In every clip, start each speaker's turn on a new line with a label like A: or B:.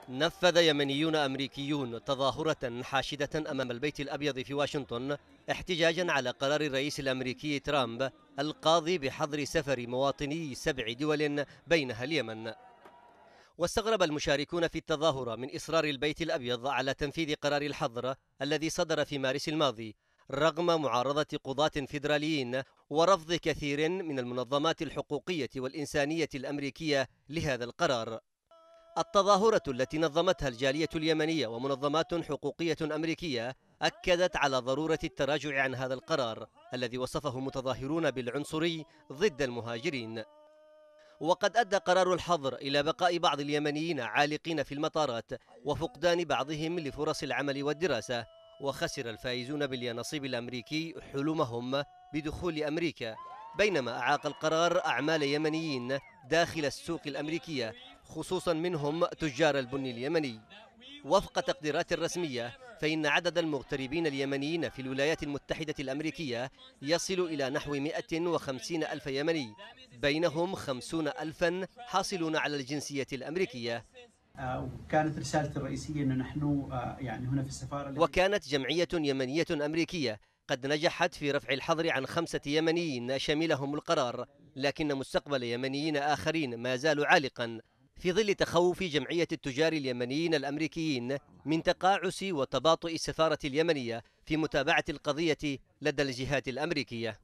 A: نفذ يمنيون أمريكيون تظاهرة حاشدة أمام البيت الأبيض في واشنطن احتجاجا على قرار الرئيس الأمريكي ترامب القاضي بحظر سفر مواطني 7 دول بينها اليمن. واستغرب المشاركون في التظاهرة من إصرار البيت الأبيض على تنفيذ قرار الحظر الذي صدر في مارس الماضي رغم معارضة قضاة فيدراليين ورفض كثير من المنظمات الحقوقية والإنسانية الأمريكية لهذا القرار. التظاهرة التي نظمتها الجالية اليمنية ومنظمات حقوقية أمريكية أكدت على ضرورة التراجع عن هذا القرار الذي وصفه متظاهرون بالعنصري ضد المهاجرين. وقد أدى قرار الحظر إلى بقاء بعض اليمنيين عالقين في المطارات وفقدان بعضهم لفرص العمل والدراسة، وخسر الفائزون باليانصيب الأمريكي حلمهم بدخول أمريكا، بينما أعاق القرار أعمال يمنيين داخل السوق الأمريكية خصوصا منهم تجار البن اليمني. وفق تقديرات رسمية فإن عدد المغتربين اليمنيين في الولايات المتحدة الأمريكية يصل إلى نحو 150 ألف يمني، بينهم 50 ألفا حاصلون على الجنسية الأمريكية.
B: وكانت رسالة الرئيسية أنه نحن يعني هنا في السفارة.
A: وكانت جمعية يمنية أمريكية قد نجحت في رفع الحظر عن 5 يمنيين شملهم القرار، لكن مستقبل يمنيين آخرين ما زال عالقا في ظل تخوف جمعية التجار اليمنيين الأمريكيين من تقاعس وتباطؤ السفارة اليمنية في متابعة القضية لدى الجهات الأمريكية.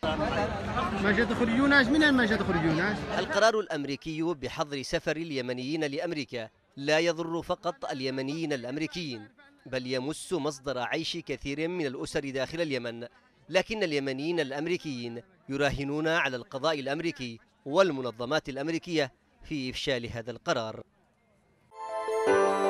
C: ما تخرجوا ناس من ما تخرجوا ناس.
A: القرار الأمريكي بحظر سفر اليمنيين لأمريكا لا يضر فقط اليمنيين الأمريكيين، بل يمس مصدر عيش كثير من الأسر داخل اليمن، لكن اليمنيين الأمريكيين يراهنون على القضاء الأمريكي والمنظمات الأمريكية في إفشال هذا القرار.